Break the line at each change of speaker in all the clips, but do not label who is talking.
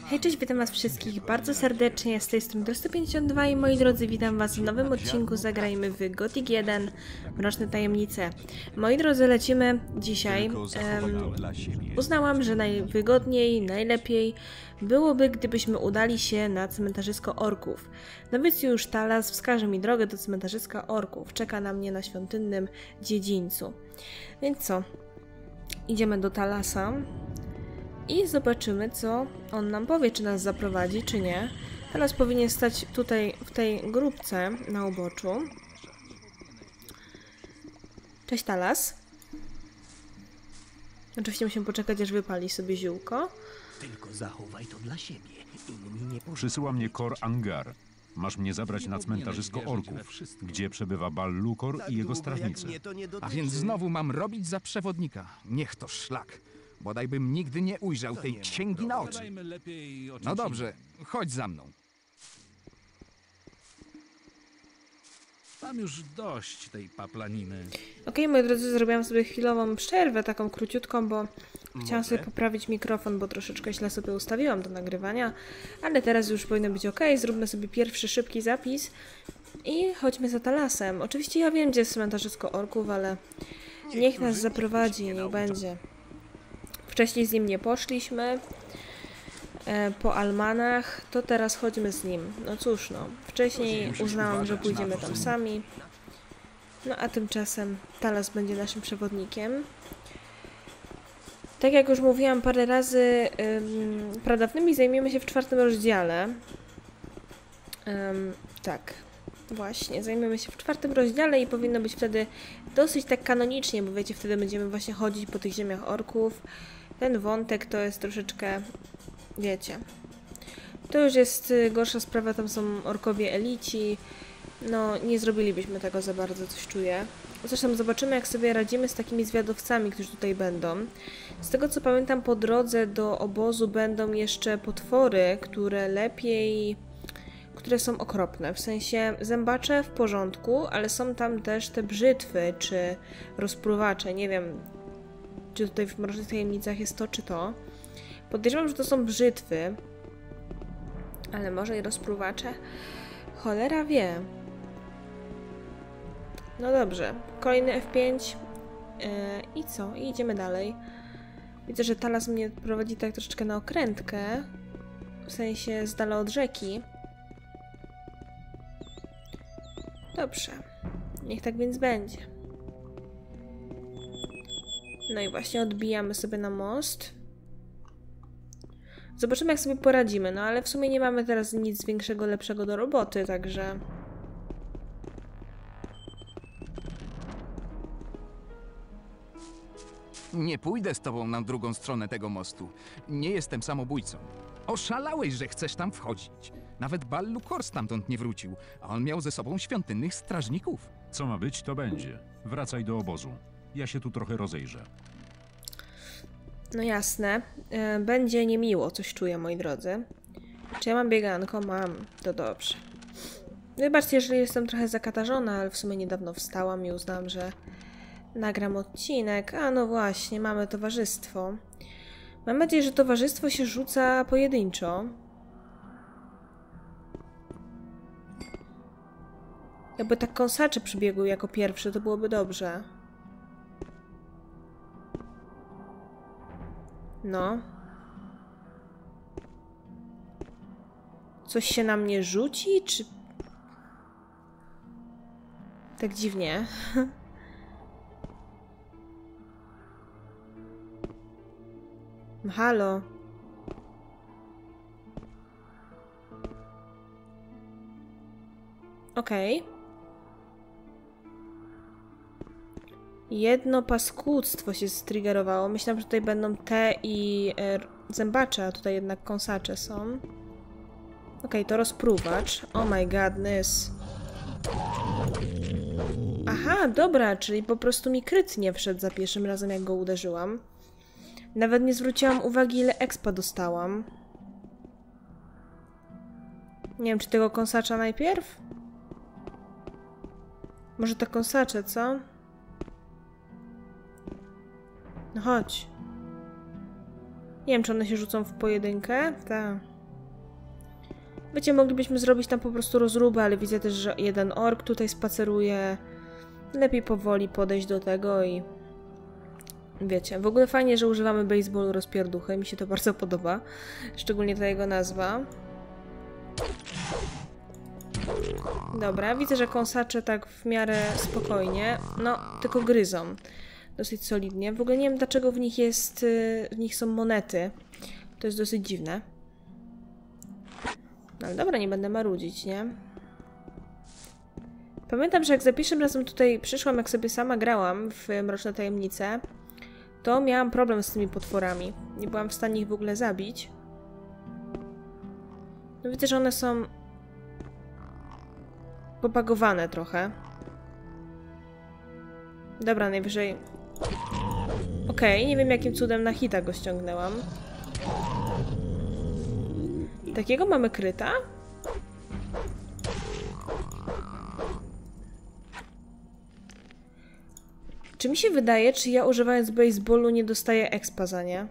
Hej, cześć, witam was wszystkich bardzo serdecznie, z tej strony Dro152 i moi drodzy, witam was w nowym odcinku Zagrajmy w Gothic 1 Mroczne Tajemnice. Moi drodzy, lecimy dzisiaj. Uznałam, że najwygodniej, najlepiej byłoby, gdybyśmy udali się na cmentarzysko orków. Nowicjusz Talas wskaże mi drogę do cmentarzyska orków. Czeka na mnie na świątynnym dziedzińcu. Więc co? Idziemy do Talasa. I zobaczymy, co on nam powie, czy nas zaprowadzi, czy nie. Teraz powinien stać tutaj, w tej grupce na uboczu. Cześć, Talas. Oczywiście musimy poczekać, aż wypali sobie ziółko.
Tylko zachowaj to dla siebie. Inni nie
Przysyła mnie Kor Angar. Masz mnie zabrać na cmentarzysko orków, gdzie przebywa Bal-Lukor i jego strażnicy.
A więc znowu mam robić za przewodnika. Niech to szlak. Bodaj bym nigdy nie ujrzał tej księgi na oczy. No dobrze, chodź za mną.
Mam już dość tej paplaniny.
Okej, moi drodzy, zrobiłam sobie chwilową przerwę, taką króciutką, bo chciałam sobie poprawić mikrofon, bo troszeczkę źle sobie ustawiłam do nagrywania, ale teraz już powinno być ok. Zróbmy sobie pierwszy szybki zapis i chodźmy za Talasem. Oczywiście ja wiem, gdzie jest cmentarzysko orków, ale niech nas zaprowadzi, niech będzie. Wcześniej z nim nie poszliśmy po Almanach, to teraz chodźmy z nim. No cóż, no. Wcześniej uznałam, że pójdziemy tam sami. No a tymczasem Talas będzie naszym przewodnikiem. Tak jak już mówiłam parę razy, pradawnymi zajmiemy się w 4. rozdziale. Tak, właśnie, zajmiemy się w 4. rozdziale i powinno być wtedy dosyć tak kanonicznie, bo wiecie, wtedy będziemy właśnie chodzić po tych ziemiach orków. Ten wątek to jest troszeczkę, wiecie, to już jest gorsza sprawa, tam są orkowie elici, no nie zrobilibyśmy tego za bardzo, coś czuję. Zresztą zobaczymy, jak sobie radzimy z takimi zwiadowcami, którzy tutaj będą. Z tego co pamiętam, po drodze do obozu będą jeszcze potwory, które są okropne, w sensie zębacze w porządku, ale są tam też te brzytwy, czy rozpruwacze, nie wiem, czy tutaj w Mrocznych Tajemnicach jest to, czy to. Podejrzewam, że to są brzytwy, ale może i rozpruwacze. Cholera wie. No dobrze, kolejny F5 i co? I idziemy dalej. Widzę, że Talas mnie prowadzi tak troszeczkę na okrętkę, w sensie z dala od rzeki. Dobrze, niech tak więc będzie. No i właśnie odbijamy sobie na most. Zobaczymy, jak sobie poradzimy, no ale w sumie nie mamy teraz nic większego, lepszego do roboty, także...
Nie pójdę z tobą na drugą stronę tego mostu. Nie jestem samobójcą. Oszalałeś, że chcesz tam wchodzić. Nawet Bal-Lukor stamtąd nie wrócił, a on miał ze sobą świątynnych strażników.
Co ma być, to będzie. Wracaj do obozu. Ja się tu trochę rozejrzę.
No jasne. Będzie niemiło, coś czuję, moi drodzy. Czy ja mam bieganko? Mam. To dobrze. Wybaczcie, jeżeli jestem trochę zakatarzona, ale w sumie niedawno wstałam i uznałam, że nagram odcinek. A no właśnie, mamy towarzystwo. Mam nadzieję, że towarzystwo się rzuca pojedynczo. Jakby tak kąsacze przybiegły jako pierwszy, to byłoby dobrze. No. Coś się na mnie rzuci, czy... Tak dziwnie. Halo. Okej. Jedno paskudztwo się striggerowało. Myślałam, że tutaj będą te i zębacze, a tutaj jednak kąsacze są. Okej, to rozpruwacz. Oh my godness. Aha, dobra, czyli po prostu mi kryt nie wszedł za pierwszym razem, jak go uderzyłam. Nawet nie zwróciłam uwagi, ile expa dostałam. Nie wiem, czy tego kąsacza najpierw? Może te kąsacze, co? No chodź. Nie wiem, czy one się rzucą w pojedynkę? Tak. Wiecie, moglibyśmy zrobić tam po prostu rozróbę, ale widzę też, że jeden ork tutaj spaceruje. Lepiej powoli podejść do tego i... Wiecie, w ogóle fajnie, że używamy baseballu rozpierduchy. Mi się to bardzo podoba. Szczególnie ta jego nazwa. Dobra, widzę, że kąsacze tak w miarę spokojnie. No, tylko gryzą. Dosyć solidnie. W ogóle nie wiem, dlaczego w nich są monety. To jest dosyć dziwne. No ale dobra, nie będę marudzić, nie? Pamiętam, że jak za pierwszym razem tutaj przyszłam, jak sobie sama grałam w Mroczne Tajemnice, to miałam problem z tymi potworami. Nie byłam w stanie ich w ogóle zabić. No widzę, że one są popagowane trochę. Dobra, najwyżej... Okej, nie wiem jakim cudem na hita go ściągnęłam. Takiego mamy kryta? Czy mi się wydaje, czy ja używając baseballu nie dostaję expa za nie?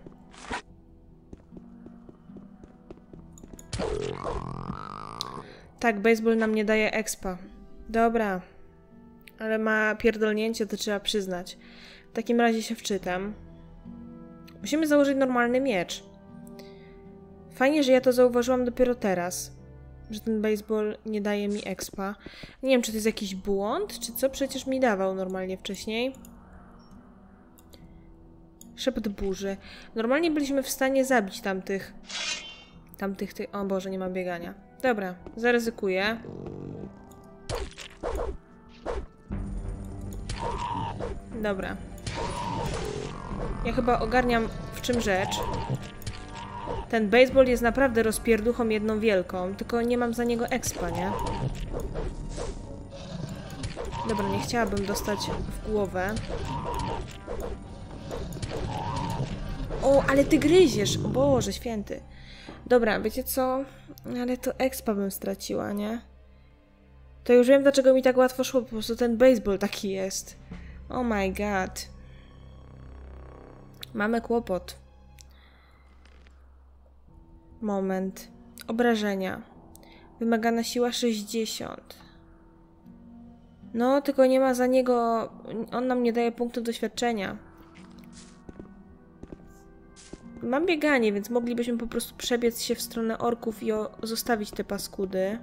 Tak, baseball nam nie daje expa. Dobra. Ale ma pierdolnięcie, to trzeba przyznać. W takim razie się wczytam. Musimy założyć normalny miecz. Fajnie, że ja to zauważyłam dopiero teraz. Że ten baseball nie daje mi expa. Nie wiem, czy to jest jakiś błąd, czy co? Przecież mi dawał normalnie wcześniej. Szept burzy. Normalnie byliśmy w stanie zabić tamtych... O Boże, nie mam biegania. Dobra, zaryzykuję. Dobra. Ja chyba ogarniam, w czym rzecz. Ten baseball jest naprawdę rozpierduchą jedną wielką, tylko nie mam za niego expa, nie? Dobra, nie chciałabym dostać w głowę. O, ale ty gryziesz! O Boże święty. Dobra, wiecie co? Ale to expa bym straciła, nie? To już wiem, dlaczego mi tak łatwo szło. Po prostu ten baseball taki jest. Oh my god. Mamy kłopot. Moment. Obrażenia. Wymagana siła 60. No, tylko nie ma za niego... On nam nie daje punktów doświadczenia. Mam bieganie, więc moglibyśmy po prostu przebiec się w stronę orków i zostawić te paskudy.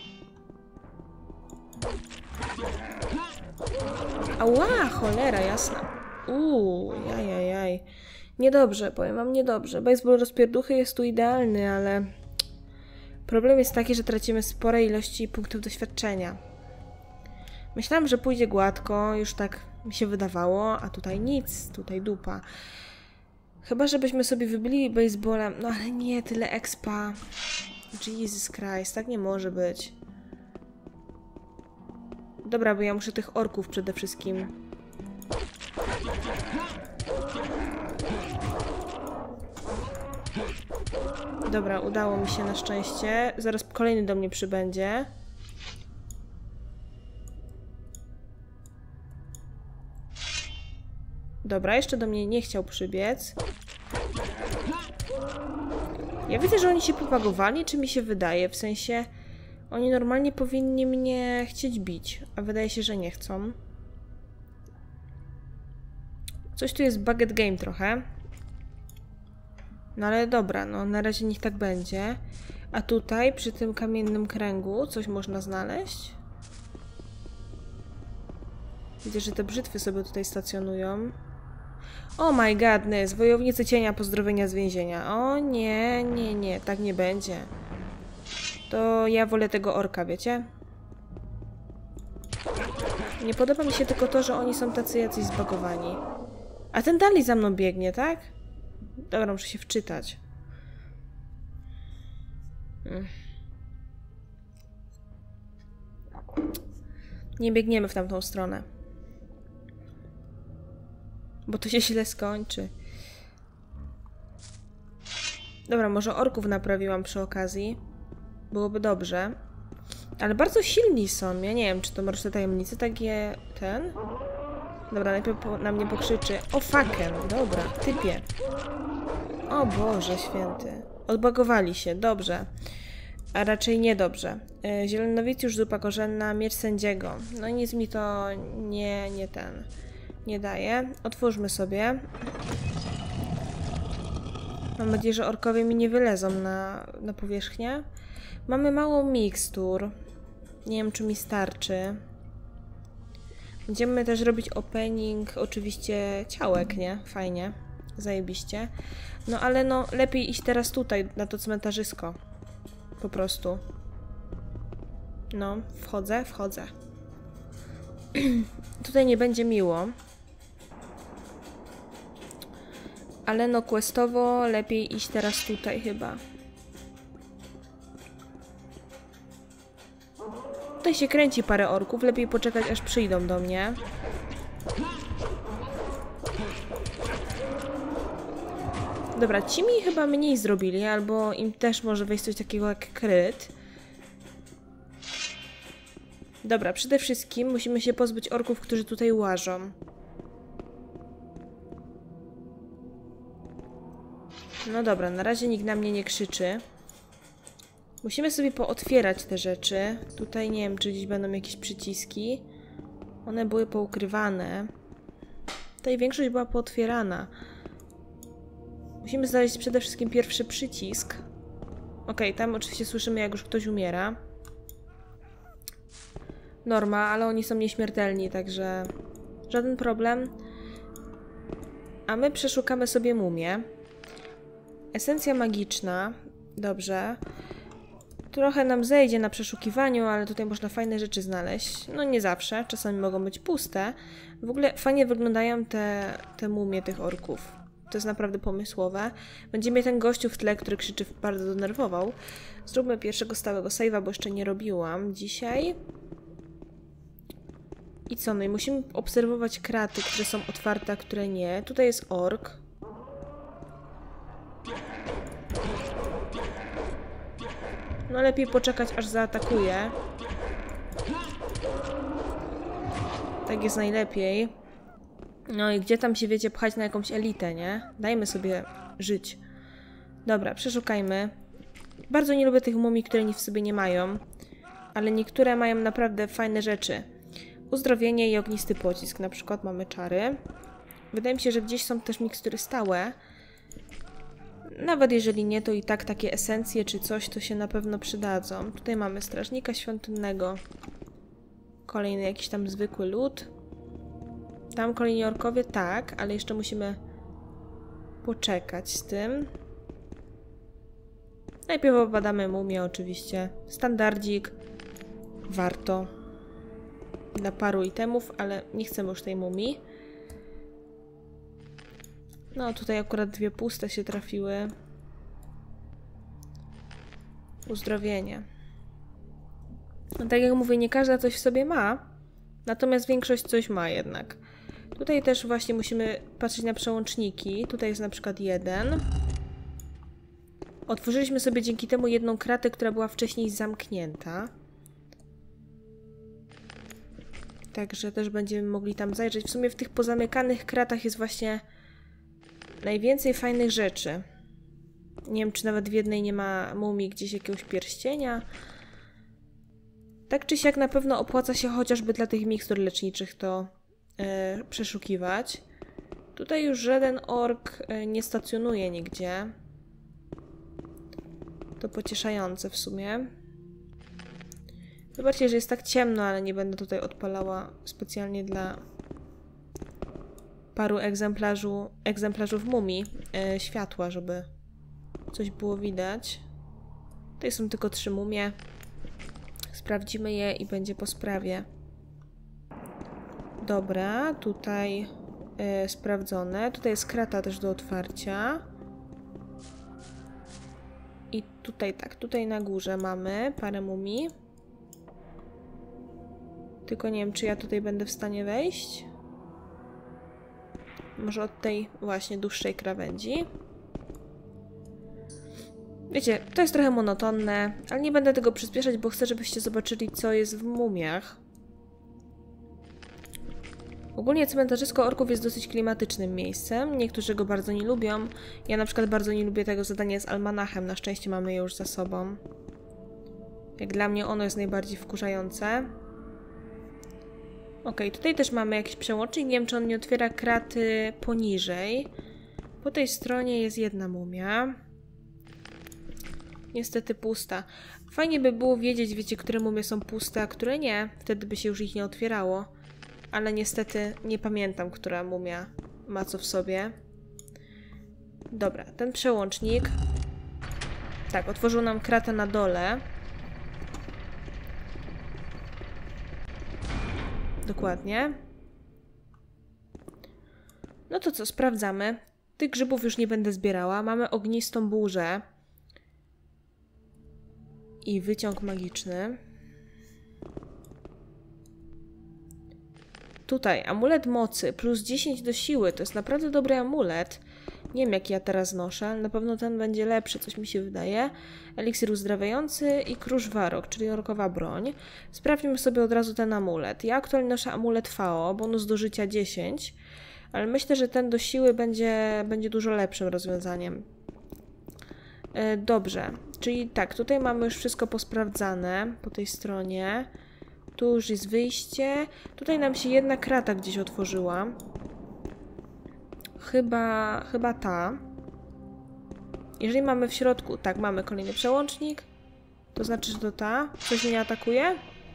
Ała, cholera, jasna. Jajajaj. Niedobrze, powiem wam, niedobrze. Baseball rozpierduchy jest tu idealny, ale... Problem jest taki, że tracimy spore ilości punktów doświadczenia. Myślałam, że pójdzie gładko, już tak mi się wydawało, a tutaj nic, tutaj dupa. Chyba, żebyśmy sobie wybili baseballem, no ale nie, tyle expa. Jesus Christ, tak nie może być. Dobra, bo ja muszę tych orków przede wszystkim. Dobra, udało mi się na szczęście. Zaraz kolejny do mnie przybędzie. Dobra, jeszcze do mnie nie chciał przybiec. Ja widzę, że oni się propagowali, czy mi się wydaje? W sensie, oni normalnie powinni mnie chcieć bić, a wydaje się, że nie chcą. Coś tu jest buget game trochę. No ale dobra, no na razie niech tak będzie. A tutaj, przy tym kamiennym kręgu, coś można znaleźć? Widzę, że te brzytwy sobie tutaj stacjonują. Oh my godness, wojownicy cienia, pozdrowienia z więzienia. O nie, nie, nie, tak nie będzie. To ja wolę tego orka, wiecie? Nie podoba mi się tylko to, że oni są tacy jacyś zbagowani. A ten dalej za mną biegnie, tak? Dobra, muszę się wczytać. Nie biegniemy w tamtą stronę. Bo to się źle skończy. Dobra, może orków naprawiłam przy okazji. Byłoby dobrze. Ale bardzo silni są. Ja nie wiem, czy to Mroczne Tajemnice takie... ten? Dobra, najpierw na mnie pokrzyczy. O, fucken. Dobra, typie. O Boże święty. Odbagowali się, dobrze. A raczej niedobrze. Zielonowicjusz, zupa korzenna, miecz sędziego. No nic mi to nie daje. Otwórzmy sobie. Mam nadzieję, że orkowie mi nie wylezą na powierzchnię. Mamy mało mikstur. Nie wiem, czy mi starczy. Będziemy też robić opening, oczywiście ciałek, nie? Fajnie. Zajebiście. No ale no, lepiej iść teraz tutaj, na to cmentarzysko. Po prostu. No, wchodzę. Tutaj nie będzie miło. Ale no, questowo lepiej iść teraz tutaj chyba. Tutaj się kręci parę orków, lepiej poczekać aż przyjdą do mnie. Dobra, ci mi chyba mniej zrobili, albo im też może wejść coś takiego jak kryt. Dobra, przede wszystkim musimy się pozbyć orków, którzy tutaj łażą. No dobra, na razie nikt na mnie nie krzyczy. Musimy sobie pootwierać te rzeczy. Tutaj nie wiem, czy gdzieś będą jakieś przyciski. One były poukrywane. Tutaj większość była pootwierana. Musimy znaleźć przede wszystkim pierwszy przycisk. Okej, tam oczywiście słyszymy, jak już ktoś umiera. Norma, ale oni są nieśmiertelni, także żaden problem. A my przeszukamy sobie mumię. Esencja magiczna. Dobrze. Trochę nam zejdzie na przeszukiwaniu, ale tutaj można fajne rzeczy znaleźć. No nie zawsze, czasami mogą być puste. W ogóle fajnie wyglądają te mumie tych orków. To jest naprawdę pomysłowe. Będzie mnie ten gościu w tle, który krzyczy, bardzo denerwował. Zróbmy pierwszego stałego save'a, bo jeszcze nie robiłam dzisiaj. I co? No i musimy obserwować kraty, które są otwarte, a które nie. Tutaj jest ork. No lepiej poczekać, aż zaatakuje. Tak jest najlepiej. No i gdzie tam się, wiecie, pchać na jakąś elitę, nie? Dajmy sobie żyć. Dobra, przeszukajmy. Bardzo nie lubię tych mumii, które nic w sobie nie mają. Ale niektóre mają naprawdę fajne rzeczy. Uzdrowienie i ognisty pocisk. Na przykład mamy czary. Wydaje mi się, że gdzieś są też mikstury stałe. Nawet jeżeli nie, to i tak takie esencje czy coś to się na pewno przydadzą. Tutaj mamy strażnika świątynnego. Kolejny jakiś tam zwykły lód. Tam kolejni orkowie, tak, ale jeszcze musimy poczekać z tym. Najpierw obadamy mumię oczywiście. Standardzik. Warto. Dla paru itemów, ale nie chcemy już tej mumii. No, tutaj akurat dwie puste się trafiły. Uzdrowienie. No, tak jak mówię, nie każda coś w sobie ma, natomiast większość coś ma jednak. Tutaj też właśnie musimy patrzeć na przełączniki. Tutaj jest na przykład 1. Otworzyliśmy sobie dzięki temu jedną kratę, która była wcześniej zamknięta. Także też będziemy mogli tam zajrzeć. W sumie w tych pozamykanych kratach jest właśnie najwięcej fajnych rzeczy. Nie wiem, czy nawet w jednej nie ma mumii gdzieś jakiegoś pierścienia. Tak czy siak na pewno opłaca się chociażby dla tych mikstur leczniczych to przeszukiwać. Tutaj już żaden ork nie stacjonuje nigdzie. To pocieszające w sumie. Zobaczcie, że jest tak ciemno, ale nie będę tutaj odpalała specjalnie dla paru egzemplarzów mumii światła, żeby coś było widać. Tutaj są tylko 3 mumie. Sprawdzimy je i będzie po sprawie. Dobra, tutaj sprawdzone. Tutaj jest krata też do otwarcia. I tutaj tak, tutaj na górze mamy parę mumii. Tylko nie wiem, czy ja tutaj będę w stanie wejść. Może od tej właśnie dłuższej krawędzi. Wiecie, to jest trochę monotonne, ale nie będę tego przyspieszać, bo chcę, żebyście zobaczyli, co jest w mumiach. Ogólnie cmentarzysko orków jest dosyć klimatycznym miejscem. Niektórzy go bardzo nie lubią. Ja na przykład bardzo nie lubię tego zadania z almanachem. Na szczęście mamy je już za sobą. Jak dla mnie ono jest najbardziej wkurzające. Ok, tutaj też mamy jakiś przełącznik. Nie wiem, czy on nie otwiera kraty poniżej. Po tej stronie jest jedna mumia. Niestety pusta. Fajnie by było wiedzieć, wiecie, które mumie są puste, a które nie. Wtedy by się już ich nie otwierało. Ale niestety nie pamiętam, która mumia ma co w sobie. Dobra, ten przełącznik. Tak, otworzył nam kratę na dole. Dokładnie. No to co, sprawdzamy. Tych grzybów już nie będę zbierała. Mamy ognistą burzę. I wyciąg magiczny. Tutaj amulet mocy plus 10 do siły. To jest naprawdę dobry amulet. Nie wiem, jaki ja teraz noszę, ale na pewno ten będzie lepszy, coś mi się wydaje. Eliksir uzdrawiający i kruszwarok, czyli orkowa broń. Sprawdźmy sobie od razu ten amulet. Ja aktualnie noszę amulet FAO, bonus do życia 10, ale myślę, że ten do siły będzie dużo lepszym rozwiązaniem. Dobrze, czyli tak, tutaj mamy już wszystko posprawdzane po tej stronie. Tu już jest wyjście. Tutaj nam się jedna krata gdzieś otworzyła. Chyba ta. Jeżeli mamy w środku... Tak, mamy kolejny przełącznik. To znaczy, że to ta. Coś mnie atakuje?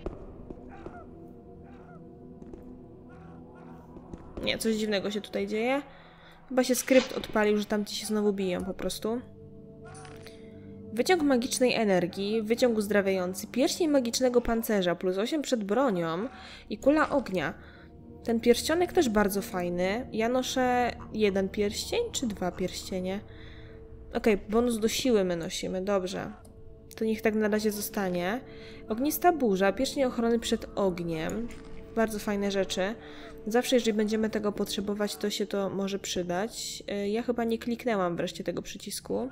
Nie, coś dziwnego się tutaj dzieje. Chyba się skrypt odpalił, że tamci się znowu biją po prostu. Wyciąg magicznej energii, wyciąg uzdrawiający, pierścień magicznego pancerza, plus 8 przed bronią i kula ognia. Ten pierścionek też bardzo fajny. Ja noszę jeden pierścień, czy 2 pierścienie? Okej, bonus do siły my nosimy, dobrze. To niech tak na razie zostanie. Ognista burza, pierścień ochrony przed ogniem. Bardzo fajne rzeczy. Zawsze, jeżeli będziemy tego potrzebować, to się to może przydać. Ja chyba nie kliknęłam wreszcie tego przycisku.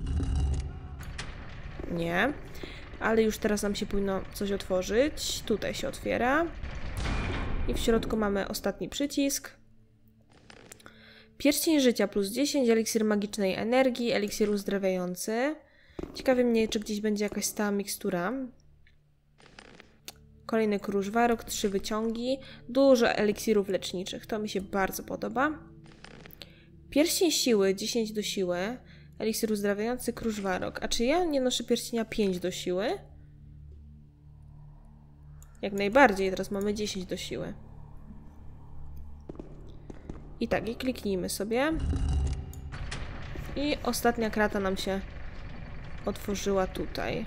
Nie. Ale już teraz nam się powinno coś otworzyć. Tutaj się otwiera. I w środku mamy ostatni przycisk. Pierścień życia plus 10, eliksir magicznej energii, eliksir uzdrawiający. Ciekawi mnie, czy gdzieś będzie jakaś stała mikstura. Kolejny kruszwarok, 3 wyciągi. Dużo eliksirów leczniczych. To mi się bardzo podoba. Pierścień siły, 10 do siły. Eliksir uzdrawiający, kruszwarok. A czy ja nie noszę pierścienia 5 do siły? Jak najbardziej, teraz mamy 10 do siły. I tak, i kliknijmy sobie. I ostatnia krata nam się otworzyła tutaj.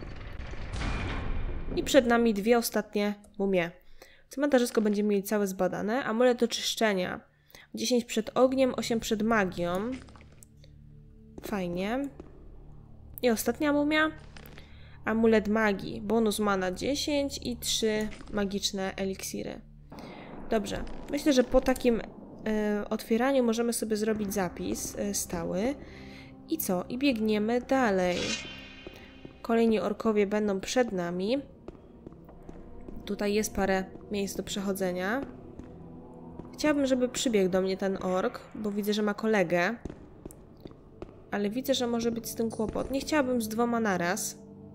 I przed nami 2 ostatnie mumie. Cmentarzysko będziemy mieli całe zbadane. Amulet oczyszczenia. 10 przed ogniem, 8 przed magią. Fajnie. I ostatnia mumia. Amulet magii. Bonus mana 10 i 3 magiczne eliksiry. Dobrze. Myślę, że po takim otwieraniu możemy sobie zrobić zapis stały. I co? I biegniemy dalej. Kolejni orkowie będą przed nami. Tutaj jest parę miejsc do przechodzenia. Chciałabym, żeby przybiegł do mnie ten ork, bo widzę, że ma kolegę. Ale widzę, że może być z tym kłopot. Nie chciałabym z 2 naraz.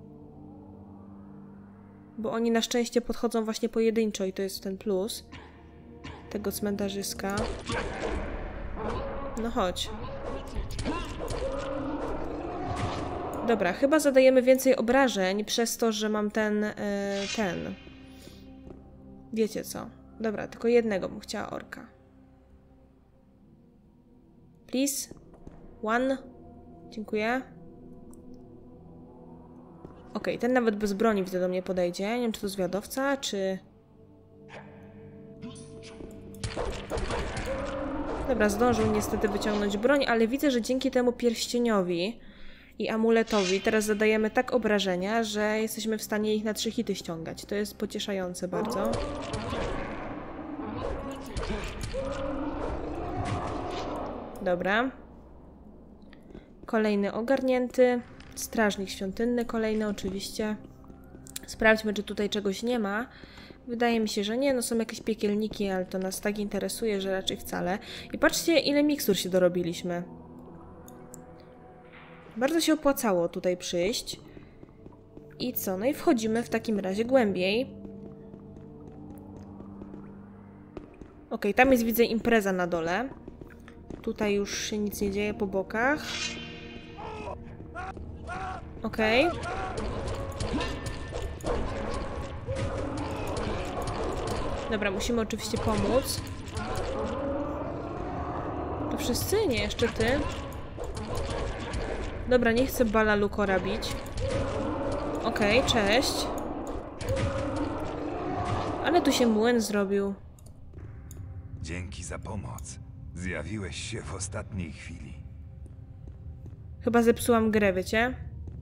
Bo oni na szczęście podchodzą właśnie pojedynczo i to jest ten plus tego cmentarzyska. No chodź. Dobra, chyba zadajemy więcej obrażeń przez to, że mam ten... Wiecie co? Dobra, tylko jednego bym chciała orka. Please. 1. Dziękuję. Okej, ten nawet bez broni widzę do mnie podejdzie. Nie wiem, czy to zwiadowca, czy... Dobra, zdążył niestety wyciągnąć broń, ale widzę, że dzięki temu pierścieniowi i amuletowi teraz zadajemy tak obrażenia, że jesteśmy w stanie ich na 3 hity ściągać. To jest pocieszające bardzo. Dobra. Kolejny ogarnięty. Strażnik świątynny kolejny oczywiście. Sprawdźmy, czy tutaj czegoś nie ma. Wydaje mi się, że nie. No są jakieś piekielniki, ale to nas tak interesuje, że raczej wcale. I patrzcie, ile mikstur się dorobiliśmy. Bardzo się opłacało tutaj przyjść. I co? No i wchodzimy w takim razie głębiej. Okej, tam jest, widzę, impreza na dole. Tutaj już się nic nie dzieje po bokach. Okej. Dobra, musimy oczywiście pomóc. To wszyscy? Nie, jeszcze ty. Dobra, nie chcę Bala Lukora bić. Okej, cześć. Ale tu się młyn zrobił.
Dzięki za pomoc. Zjawiłeś się w ostatniej chwili.
Chyba zepsułam grę, wiecie?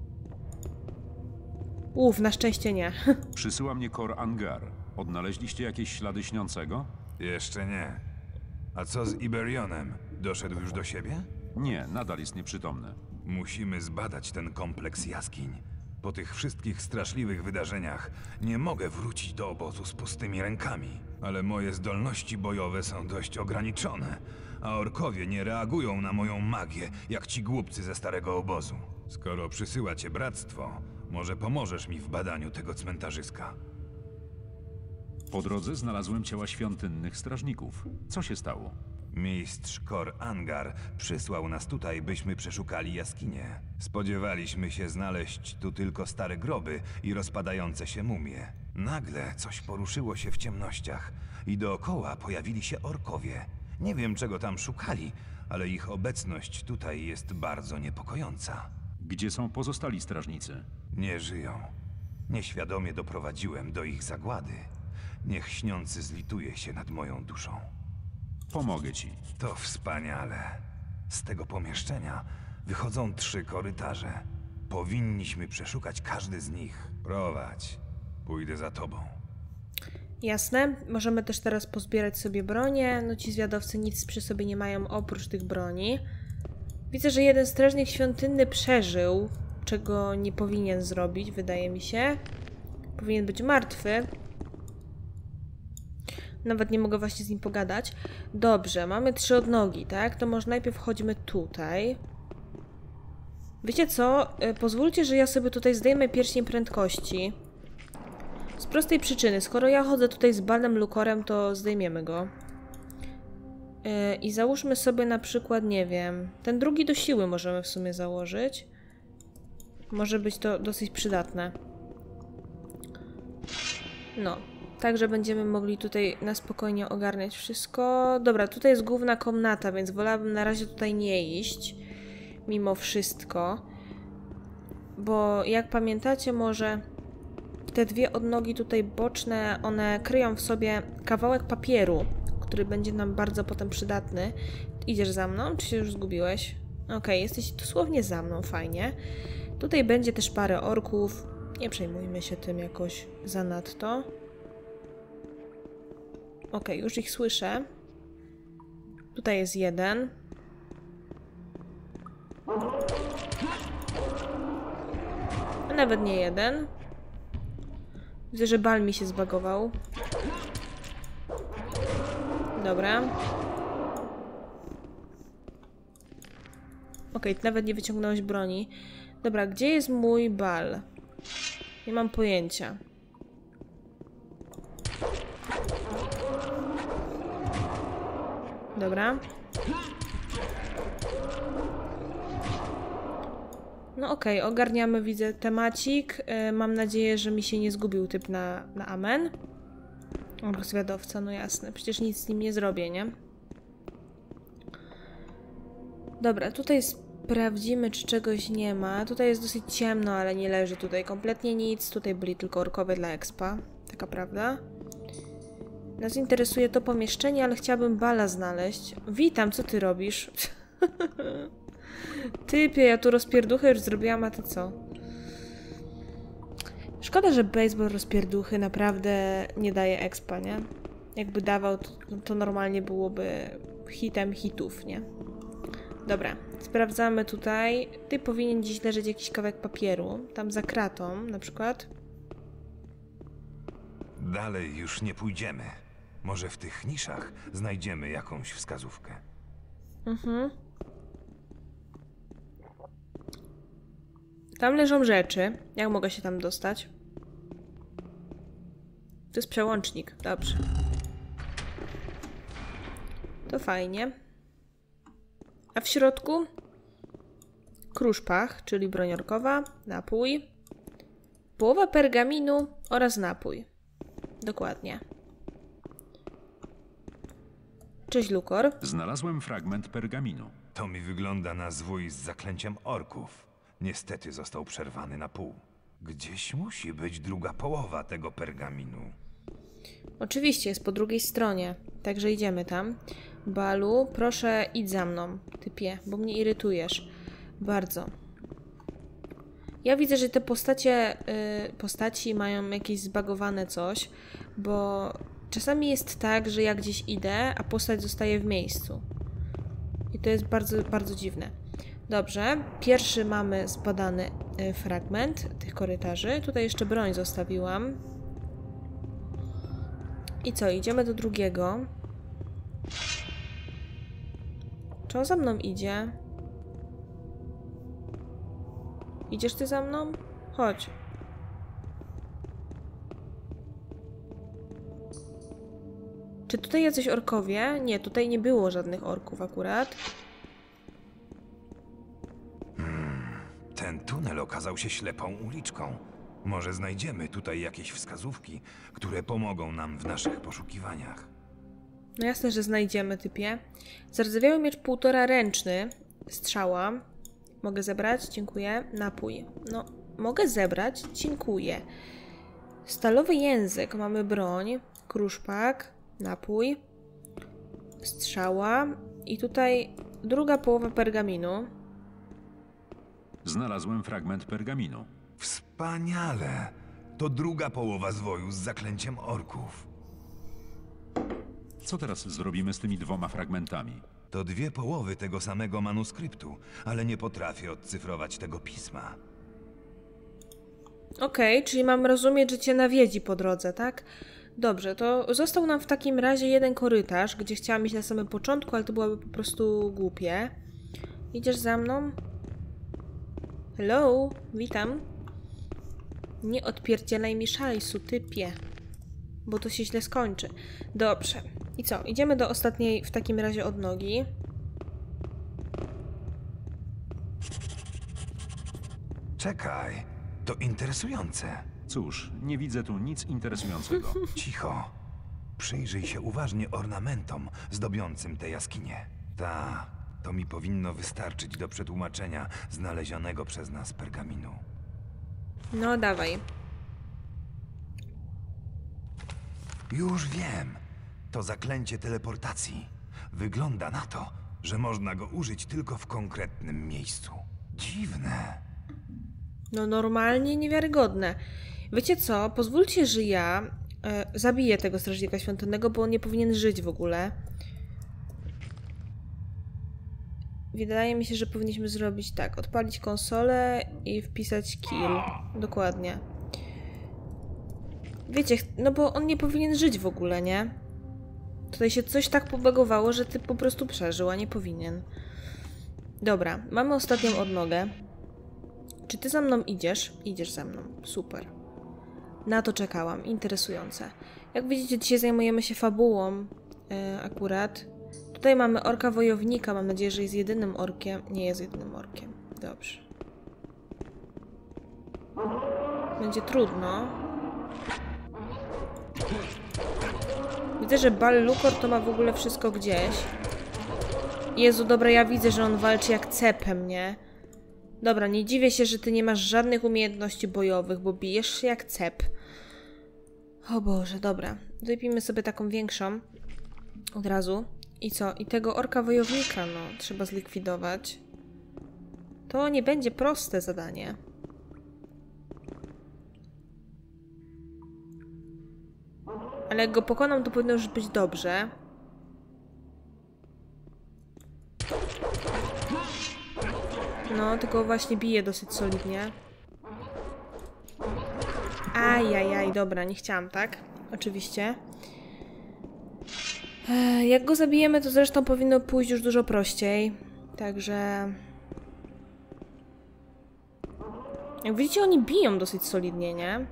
Na szczęście nie.
Przysyła mnie Kor Angar. Odnaleźliście jakieś ślady śniącego?
Jeszcze nie. A co z Iberionem? Doszedł już do siebie?
Nie, nadal jest nieprzytomny.
Musimy zbadać ten kompleks jaskiń. Po tych wszystkich straszliwych wydarzeniach nie mogę wrócić do obozu z pustymi rękami. Ale moje zdolności bojowe są dość ograniczone, a orkowie nie reagują na moją magię, jak ci głupcy ze starego obozu. Skoro przysyła cię bractwo, może pomożesz mi w badaniu tego cmentarzyska.
Po drodze znalazłem ciała świątynnych strażników. Co się stało?
Mistrz Kor Angar przysłał nas tutaj, byśmy przeszukali jaskinie. Spodziewaliśmy się znaleźć tu tylko stare groby i rozpadające się mumie. Nagle coś poruszyło się w ciemnościach i dookoła pojawili się orkowie. Nie wiem, czego tam szukali, ale ich obecność tutaj jest bardzo niepokojąca.
Gdzie są pozostali strażnicy?
Nie żyją. Nieświadomie doprowadziłem do ich zagłady. Niech śniący zlituje się nad moją duszą.
Pomogę ci.
To wspaniale. Z tego pomieszczenia wychodzą 3 korytarze. Powinniśmy przeszukać każdy z nich. Prowadź. Pójdę za tobą.
Jasne. Możemy też teraz pozbierać sobie bronię. No ci zwiadowcy nic przy sobie nie mają oprócz tych broni. Widzę, że jeden strażnik świątynny przeżył, czego nie powinien zrobić, wydaje mi się. Powinien być martwy. Nawet nie mogę właśnie z nim pogadać. Dobrze, mamy 3 odnogi, tak? To może najpierw chodźmy tutaj. Wiecie co? Pozwólcie, że ja sobie tutaj zdejmę pierścień prędkości. Z prostej przyczyny. Skoro ja chodzę tutaj z Balem Lukorem, to zdejmiemy go. I załóżmy sobie na przykład, nie wiem, ten drugi do siły możemy w sumie założyć. Może być to dosyć przydatne. No. Także będziemy mogli tutaj na spokojnie ogarniać wszystko. Dobra, tutaj jest główna komnata, więc wolałabym na razie tutaj nie iść. Mimo wszystko. Bo jak pamiętacie może, te 2 odnogi tutaj boczne, one kryją w sobie kawałek papieru, który będzie nam bardzo potem przydatny. Idziesz za mną, czy się już zgubiłeś? Okej, jesteś dosłownie za mną, fajnie. Tutaj będzie też parę orków. Nie przejmujmy się tym jakoś zanadto. Okej, już ich słyszę. Tutaj jest jeden. A nawet nie jeden. Widzę, że Bal mi się zbagował. Dobra. Okej, nawet nie wyciągnąłeś broni. Dobra, gdzie jest mój Bal? Nie mam pojęcia. Dobra. No okej, ogarniamy, widzę, temacik. Mam nadzieję, że mi się nie zgubił typ na amen. Rozwiadowca, no jasne. Przecież nic z nim nie zrobię, nie? Dobra, tutaj sprawdzimy, czy czegoś nie ma. Tutaj jest dosyć ciemno, ale nie leży tutaj kompletnie nic. Tutaj byli tylko orkowie dla expa. Taka prawda? Nas interesuje to pomieszczenie, ale chciałabym Bala znaleźć. Witam, co ty robisz? Typie, ja tu rozpierduchę już zrobiłam, a ty co? Szkoda, że baseball rozpierduchy naprawdę nie daje expa, nie? Jakby dawał, to normalnie byłoby hitem hitów, nie? Dobra, sprawdzamy tutaj. Ty powinien gdzieś leżeć jakiś kawałek papieru. Tam za kratą na przykład.
Dalej już nie pójdziemy. Może w tych niszach znajdziemy jakąś wskazówkę.
Tam leżą rzeczy. Jak mogę się tam dostać? To jest przełącznik. Dobrze. To fajnie. A w środku? Kruszpach, czyli broń orkowa, napój, połowa pergaminu oraz napój. Dokładnie. Cześć, Lukor.
Znalazłem fragment pergaminu.
To mi wygląda na zwój z zaklęciem orków. Niestety został przerwany na pół. Gdzieś musi być druga połowa tego pergaminu.
Oczywiście, jest po drugiej stronie. Także idziemy tam. Balu, proszę idź za mną, typie, bo mnie irytujesz. Bardzo. Ja widzę, że te postaci mają jakieś zbagowane coś, bo czasami jest tak, że ja gdzieś idę, a postać zostaje w miejscu. I to jest bardzo, bardzo dziwne. Dobrze, pierwszy mamy zbadany fragment tych korytarzy. Tutaj jeszcze broń zostawiłam. I co, idziemy do drugiego. Czy on za mną idzie? Idziesz ty za mną? Chodź. Czy tutaj jacyś orkowie? Nie, tutaj nie było żadnych orków akurat.
Ten tunel okazał się ślepą uliczką. Może znajdziemy tutaj jakieś wskazówki, które pomogą nam w naszych poszukiwaniach.
No jasne, że znajdziemy, typie. Zardzewiały miecz 1,5 ręczny. Strzała. Mogę zebrać? Dziękuję. Napój. No, mogę zebrać? Dziękuję. Stalowy język. Mamy broń. Kruszpak. Napój. Strzała. I tutaj druga połowa pergaminu.
Znalazłem fragment pergaminu.
Wspaniale! To druga połowa zwoju z zaklęciem orków.
Co teraz zrobimy z tymi 2 fragmentami?
To 2 połowy tego samego manuskryptu, ale nie potrafię odcyfrować tego pisma.
Okej, czyli mam rozumieć, że cię nawiedzi po drodze, tak? Dobrze, to został nam w takim razie jeden korytarz, gdzie chciałam iść na samym początku, ale to byłoby po prostu głupie. Idziesz za mną? Hello, witam. Nie odpierdzielaj mi szajsu, typie. Bo to się źle skończy. Dobrze. I co? Idziemy do ostatniej w takim razie odnogi.
Czekaj, to interesujące.
Cóż, nie widzę tu nic interesującego.
Cicho. Przyjrzyj się uważnie ornamentom zdobiącym tę jaskinię. To mi powinno wystarczyć do przetłumaczenia znalezionego przez nas pergaminu.
No, dawaj.
Już wiem. To zaklęcie teleportacji. Wygląda na to, że można go użyć tylko w konkretnym miejscu. Dziwne.
No, normalnie niewiarygodne. Wiecie co? Pozwólcie, że ja zabiję tego strażnika świątynnego, bo on nie powinien żyć w ogóle. Wydaje mi się, że powinniśmy zrobić tak. Odpalić konsolę i wpisać kill. Dokładnie. Wiecie, no bo on nie powinien żyć w ogóle, nie? Tutaj się coś tak pobagowało, że ty po prostu przeżył, a nie powinien. Dobra, mamy ostatnią odnogę. Czy ty za mną idziesz? Idziesz za mną. Super. Na to czekałam. Interesujące. Jak widzicie, dzisiaj zajmujemy się fabułą akurat. Tutaj mamy orka wojownika. Mam nadzieję, że jest jedynym orkiem. Nie jest jedynym orkiem. Dobrze. Będzie trudno. Widzę, że Bal Lukor to ma w ogóle wszystko gdzieś. Jezu, dobra, ja widzę, że on walczy jak cepem, nie? Dobra, nie dziwię się, że ty nie masz żadnych umiejętności bojowych, bo bijesz się jak cep. O Boże, dobra. Wypijmy sobie taką większą. Od razu. I co? I tego orka wojownika, no, trzeba zlikwidować. To nie będzie proste zadanie. Ale jak go pokonam, to powinno już być dobrze. No, tylko właśnie bije dosyć solidnie. Ajajaj, dobra, nie chciałam, tak? Oczywiście. Jak go zabijemy, to zresztą powinno pójść już dużo prościej. Także... Jak widzicie, oni biją dosyć solidnie, nie?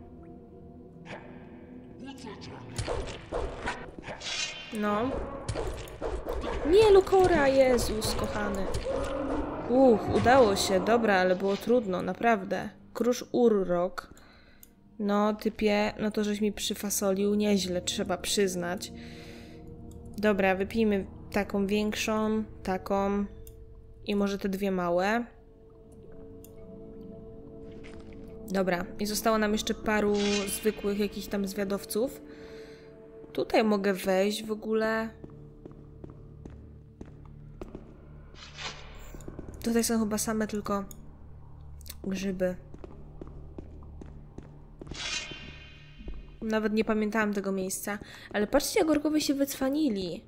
No. Nie, Lukora, Jezus, kochany. Udało się, dobra, ale było trudno, naprawdę. Krusz Urrok. No, typie, no to żeś mi przyfasolił nieźle, trzeba przyznać. Dobra, wypijmy taką większą, taką i może te dwie małe. Dobra, i zostało nam jeszcze paru zwykłych jakichś tam zwiadowców. Tutaj mogę wejść w ogóle. Tutaj są chyba same tylko grzyby. Nawet nie pamiętałam tego miejsca. Ale patrzcie, jak orkowie się wycwanili.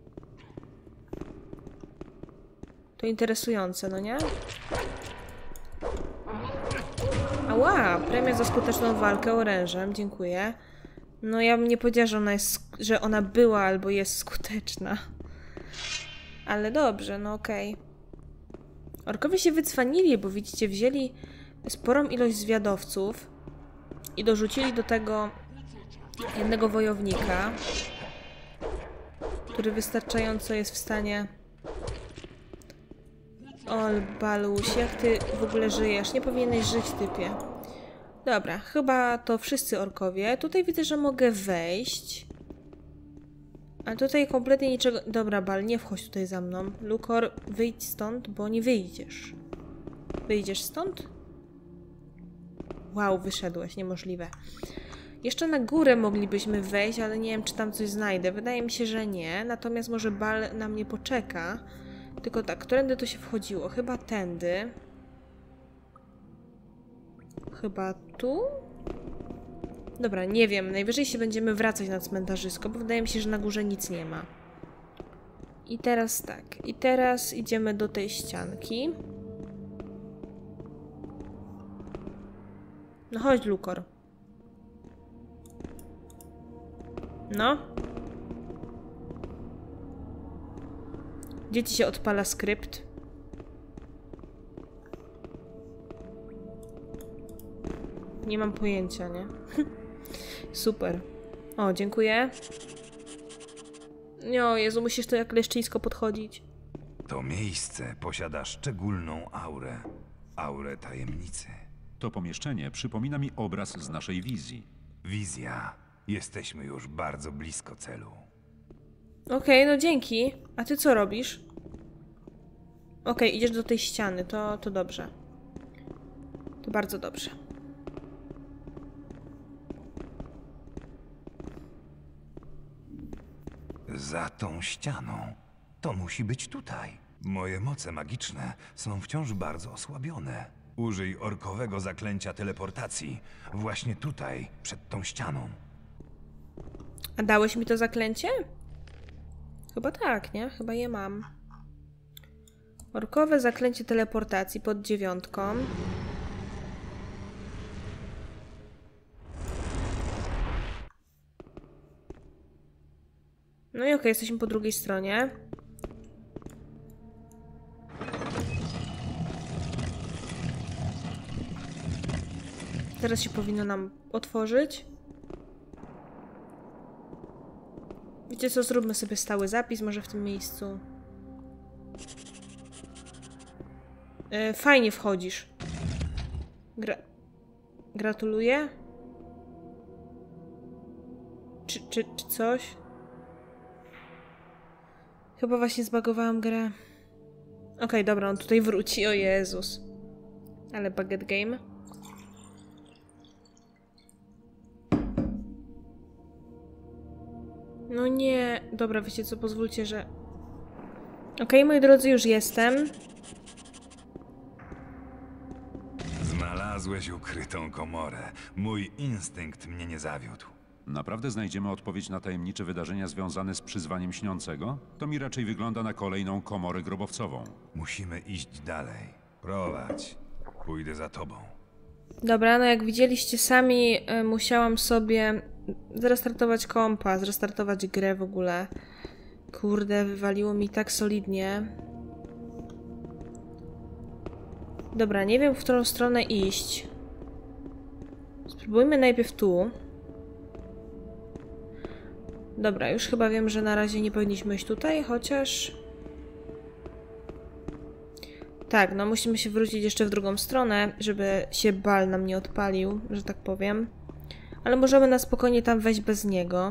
To interesujące, no nie? Ała! Premia za skuteczną walkę orężem. Dziękuję. No ja bym nie powiedziała, że ona była albo jest skuteczna. Ale dobrze, no okej. Orkowie się wycwanili, bo widzicie, wzięli sporą ilość zwiadowców i dorzucili do tego jednego wojownika, który wystarczająco jest w stanie... Ol, Baluś, jak ty w ogóle żyjesz? Nie powinieneś żyć, typie. Dobra, chyba to wszyscy orkowie. Tutaj widzę, że mogę wejść. Ale tutaj kompletnie niczego... Dobra, Bal, nie wchodź tutaj za mną. Lukor, wyjdź stąd, bo nie wyjdziesz. Wyjdziesz stąd? Wow, wyszedłeś, niemożliwe. Jeszcze na górę moglibyśmy wejść, ale nie wiem, czy tam coś znajdę. Wydaje mi się, że nie. Natomiast może Bal na mnie poczeka. Tylko tak, którędy to się wchodziło? Chyba tędy. Chyba tu? Dobra, nie wiem. Najwyżej się będziemy wracać na cmentarzysko, bo wydaje mi się, że na górze nic nie ma. I teraz tak. I teraz idziemy do tej ścianki. No chodź, Lukor. No. Gdzie ci się odpala skrypt? Nie mam pojęcia, nie? Super. O, dziękuję. O, Jezu, musisz to jak leszczyńsko podchodzić.
To miejsce posiada szczególną aurę. Aurę tajemnicy.
To pomieszczenie przypomina mi obraz z naszej wizji.
Wizja. Jesteśmy już bardzo blisko celu.
Okej, no dzięki. A ty co robisz? Okej, idziesz do tej ściany, to dobrze. To bardzo dobrze.
Za tą ścianą. To musi być tutaj. Moje moce magiczne są wciąż bardzo osłabione. Użyj orkowego zaklęcia teleportacji. Właśnie tutaj, przed tą ścianą.
A dałeś mi to zaklęcie? Chyba tak, nie? Chyba je mam. Orkowe zaklęcie teleportacji pod 9. No i okej, jesteśmy po drugiej stronie. Teraz się powinno nam otworzyć. Wiecie co, zróbmy sobie stały zapis może w tym miejscu. Fajnie wchodzisz. Gratuluję. Czy coś? Chyba właśnie zbagowałam grę. Okej, dobra, on tutaj wróci, o Jezus. Ale baguette game. No nie, dobra, wiecie co, pozwólcie, że... Okej, moi drodzy, już jestem.
Znalazłeś ukrytą komorę. Mój instynkt mnie nie zawiódł.
Naprawdę znajdziemy odpowiedź na tajemnicze wydarzenia związane z przyzwaniem śniącego? To mi raczej wygląda na kolejną komorę grobowcową.
Musimy iść dalej. Prowadź. Pójdę za tobą.
Dobra, no jak widzieliście sami, musiałam sobie zrestartować kompa, zrestartować grę w ogóle. Kurde, wywaliło mi tak solidnie. Dobra, nie wiem, w którą stronę iść. Spróbujmy najpierw tu. Dobra, już chyba wiem, że na razie nie powinniśmy iść tutaj, chociaż... Tak, no musimy się wrócić jeszcze w drugą stronę, żeby się bal nam nie odpalił, że tak powiem. Ale możemy na spokojnie tam wejść bez niego.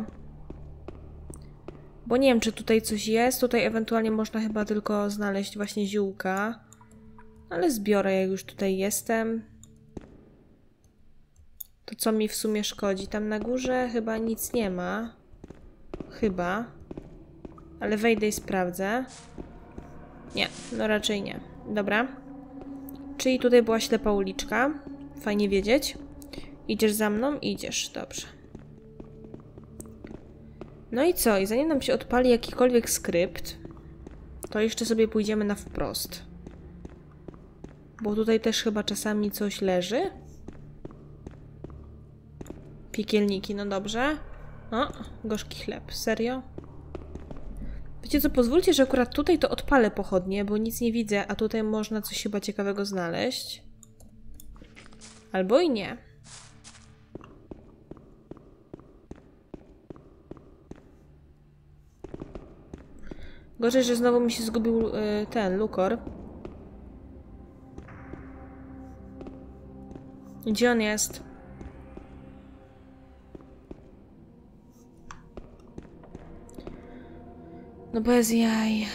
Bo nie wiem, czy tutaj coś jest. Tutaj ewentualnie można chyba tylko znaleźć właśnie ziółka. Ale zbiorę, jak już tutaj jestem. To co mi w sumie szkodzi? Tam na górze chyba nic nie ma. Chyba. Ale wejdę i sprawdzę. Nie, no raczej nie. Dobra. Czyli tutaj była ślepa uliczka. Fajnie wiedzieć. Idziesz za mną? Idziesz. Dobrze. No i co? I zanim nam się odpali jakikolwiek skrypt, to jeszcze sobie pójdziemy na wprost. Bo tutaj też chyba czasami coś leży. Piekielniki, no dobrze. O, gorzki chleb. Serio? Wiecie co, pozwólcie, że akurat tutaj to odpalę pochodnie, bo nic nie widzę, a tutaj można coś chyba ciekawego znaleźć. Albo i nie. Gorzej, że znowu mi się zgubił ten lukor. Gdzie on jest? No bez jaj.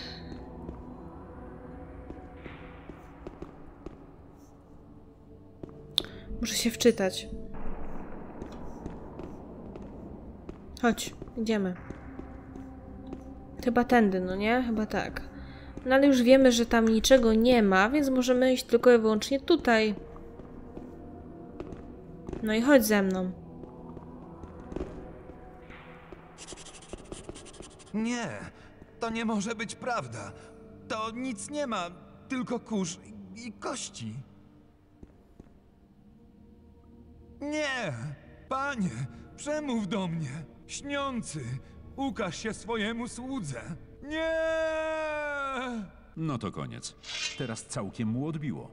Muszę się wczytać. Chodź, idziemy. Chyba tędy, no nie? Chyba tak. No ale już wiemy, że tam niczego nie ma, więc możemy iść tylko i wyłącznie tutaj. No i chodź ze mną.
Nie, to nie może być prawda. To nic nie ma, tylko kurz i kości. Nie! Panie, przemów do mnie, śniący, ukaż się swojemu słudze. Nie!
No to koniec. Teraz całkiem mu odbiło.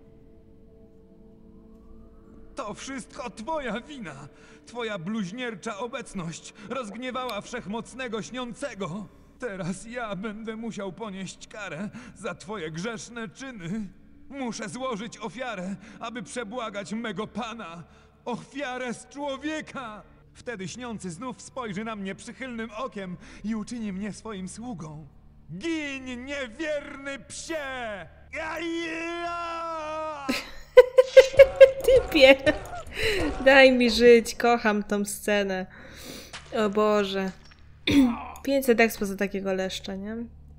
To wszystko twoja wina. Twoja bluźniercza obecność rozgniewała wszechmocnego śniącego. Teraz ja będę musiał ponieść karę za twoje grzeszne czyny. Muszę złożyć ofiarę, aby przebłagać mego pana. Ofiarę z człowieka! Wtedy śniący znów spojrzy na mnie przychylnym okiem i uczyni mnie swoim sługą. Gin, niewierny psie!
Typie! Daj mi żyć, kocham tą scenę. O Boże. 500 expo za takiego leszcza, nie?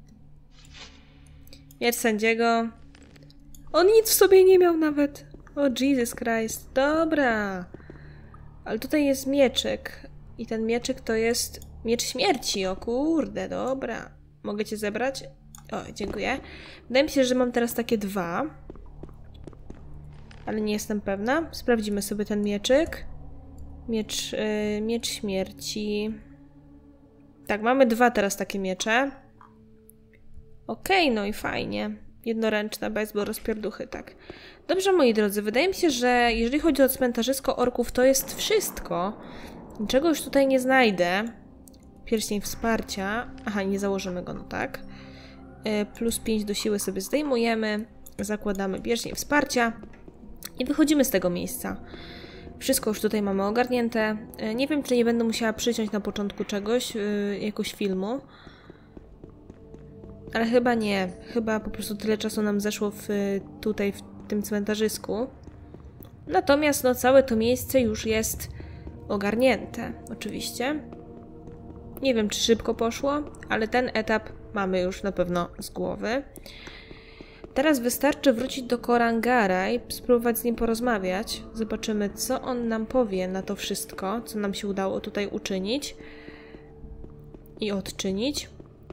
Miecz sędziego. On nic w sobie nie miał nawet. O Jesus Christ. Dobra. Ale tutaj jest mieczyk. I ten mieczyk to jest miecz śmierci. O kurde, dobra. Mogę cię zebrać? O, dziękuję. Wydaje mi się, że mam teraz takie dwa. Ale nie jestem pewna. Sprawdzimy sobie ten mieczyk. Miecz śmierci. Tak, mamy dwa teraz takie miecze. Okej, no i fajnie. Jednoręczna, baseball, rozpierduchy, tak. Dobrze, moi drodzy, wydaje mi się, że jeżeli chodzi o cmentarzysko orków, to jest wszystko. Niczego już tutaj nie znajdę. Pierścień wsparcia. Aha, nie założymy go, no tak. Plus 5 do siły sobie zdejmujemy. Zakładamy pierścień wsparcia. I wychodzimy z tego miejsca. Wszystko już tutaj mamy ogarnięte. Nie wiem, czy nie będę musiała przyciąć na początku czegoś, jakoś filmu. Ale chyba nie. Chyba po prostu tyle czasu nam zeszło tutaj, w tym cmentarzysku. Natomiast no, całe to miejsce już jest ogarnięte, oczywiście. Nie wiem, czy szybko poszło, ale ten etap mamy już na pewno z głowy. Teraz wystarczy wrócić do Korangara i spróbować z nim porozmawiać. Zobaczymy, co on nam powie na to wszystko, co nam się udało tutaj uczynić i odczynić.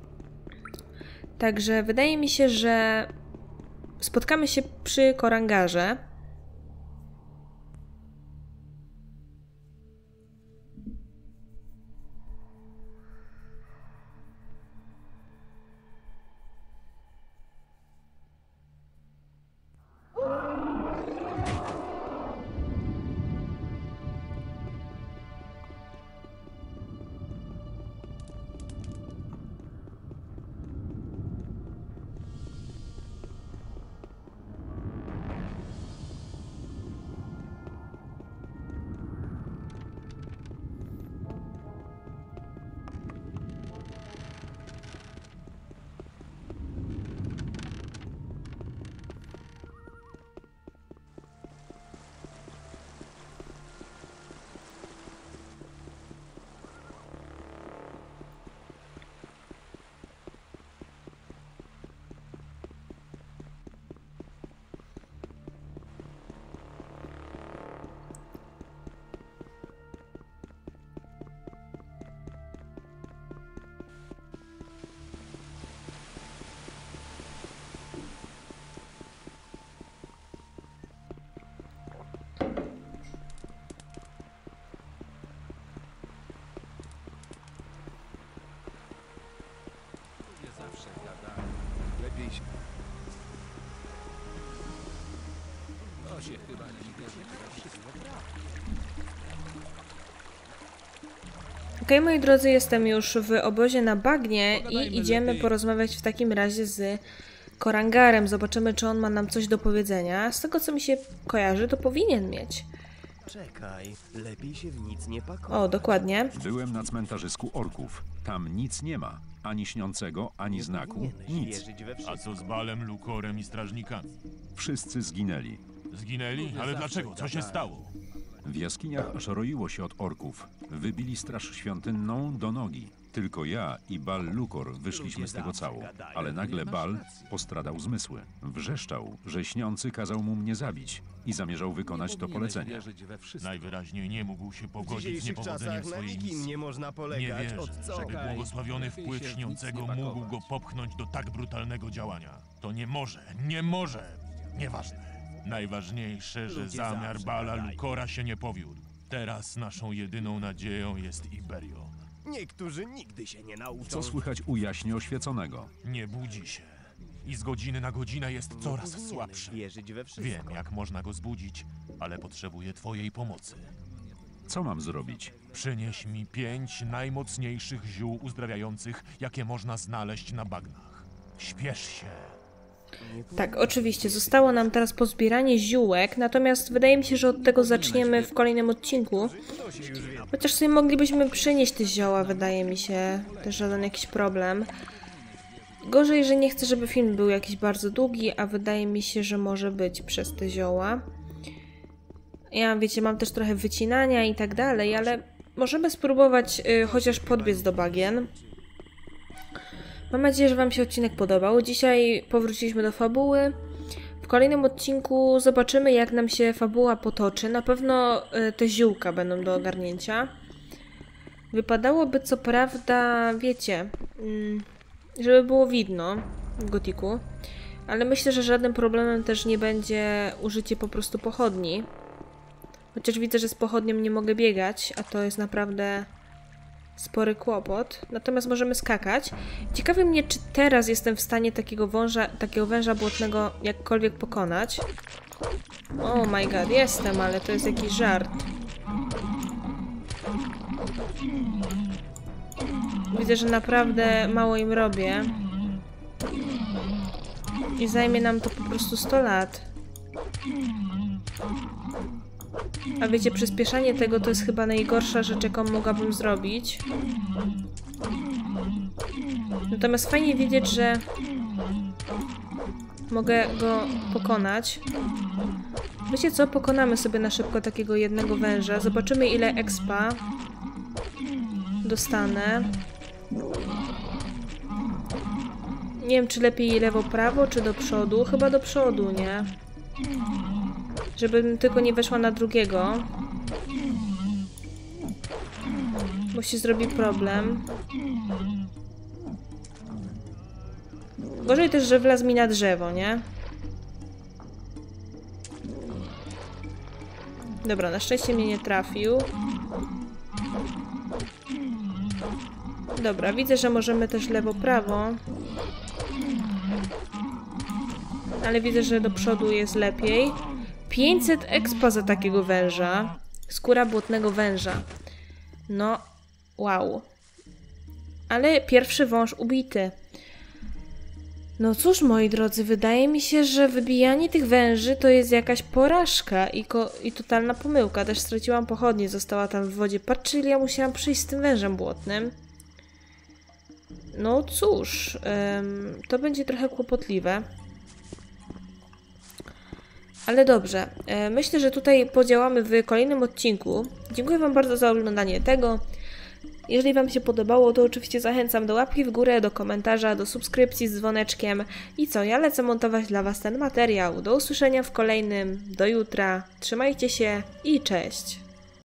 Także wydaje mi się, że spotkamy się przy Korangarze. Okej, moi drodzy, jestem już w obozie na bagnie i idziemy porozmawiać w takim razie z Korangarem. Zobaczymy, czy on ma nam coś do powiedzenia. Z tego, co mi się kojarzy, to powinien mieć.
Czekaj, lepiej się w nic nie pakować.
O, dokładnie.
Byłem na cmentarzysku orków. Tam nic nie ma. Ani śniącego, ani znaku. Nic.
Wierzyć we
A
wszystko.
co z Balem, Lukorem i strażnikami?
Wszyscy zginęli.
Zginęli? Ale dlaczego? Co się stało?
W jaskiniach aż roiło się od orków. Wybili straż świątynną do nogi. Tylko ja i Bal Lukor wyszliśmy z tego cało. Ale nagle Bal postradał zmysły. Wrzeszczał, że śniący kazał mu mnie zabić i zamierzał wykonać to polecenie.
Najwyraźniej nie mógł się
W
pogodzić z
dzisiejszych
niepowodzeniem
czasach na
swojej
nikim
misji.
nie można
Nie
polegać.
wierzę,
Od co?
żeby błogosławiony wpływ śniącego mógł go popchnąć do tak brutalnego działania. To nie może, nieważne. Najważniejsze, że
Ludzie
zamiar
zawsze
Bala
gadają.
Lukora się nie powiódł. Teraz naszą jedyną nadzieją jest Iberio.
Niektórzy nigdy się nie nauczą.
Co słychać u jaśnie oświeconego?
Nie budzi się. I z godziny na godzinę jest coraz
Powinieneś
słabszy.
wierzyć we wszystko.
Wiem, jak można go zbudzić, ale potrzebuję twojej pomocy.
Co mam zrobić?
Przynieś mi 5 najmocniejszych ziół uzdrawiających, jakie można znaleźć na bagnach. Śpiesz się.
Tak, oczywiście. Zostało nam teraz pozbieranie ziółek, natomiast wydaje mi się, że od tego zaczniemy w kolejnym odcinku. Chociaż sobie moglibyśmy przynieść te zioła, wydaje mi się. Też żaden jakiś problem. Gorzej, że nie chcę, żeby film był jakiś bardzo długi, a wydaje mi się, że może być przez te zioła. Ja, wiecie, mam też trochę wycinania i tak dalej, ale możemy spróbować chociaż podbiec do bagien. Mam nadzieję, że wam się odcinek podobał. Dzisiaj powróciliśmy do fabuły. W kolejnym odcinku zobaczymy, jak nam się fabuła potoczy. Na pewno te ziółka będą do ogarnięcia. Wypadałoby co prawda, wiecie, żeby było widno w gotiku. Ale myślę, że żadnym problemem też nie będzie użycie po prostu pochodni. Chociaż widzę, że z pochodnią nie mogę biegać, a to jest naprawdę spory kłopot. Natomiast możemy skakać. Ciekawi mnie, czy teraz jestem w stanie takiego węża błotnego jakkolwiek pokonać. Oh my god, jestem, ale to jest jakiś żart. Widzę, że naprawdę mało im robię. I zajmie nam to po prostu 100 lat. A wiecie, przyspieszanie tego to jest chyba najgorsza rzecz, jaką mogłabym zrobić. Natomiast fajnie wiedzieć, że mogę go pokonać. Wiecie co? Pokonamy sobie na szybko takiego jednego węża. Zobaczymy, ile expa dostanę. Nie wiem, czy lepiej lewo, prawo, czy do przodu. Chyba do przodu, nie? Żebym tylko nie weszła na drugiego. Bo się zrobi problem. Gorzej też, że wlazł mi na drzewo, nie? Dobra, na szczęście mnie nie trafił. Dobra, widzę, że możemy też lewo, prawo. Ale widzę, że do przodu jest lepiej. 500 expa za takiego węża. Skóra błotnego węża. No, wow. Ale pierwszy wąż ubity. No cóż, moi drodzy, wydaje mi się, że wybijanie tych węży to jest jakaś porażka i totalna pomyłka. Też straciłam pochodnię, została tam w wodzie. Patrzcie, ile ja musiałam przyjść z tym wężem błotnym. No cóż, to będzie trochę kłopotliwe. Ale dobrze, myślę, że tutaj podziałamy w kolejnym odcinku. Dziękuję wam bardzo za oglądanie tego. Jeżeli wam się podobało, to oczywiście zachęcam do łapki w górę, do komentarza, do subskrypcji z dzwoneczkiem. I co, ja lecę montować dla was ten materiał. Do usłyszenia w kolejnym, do jutra. Trzymajcie się i cześć!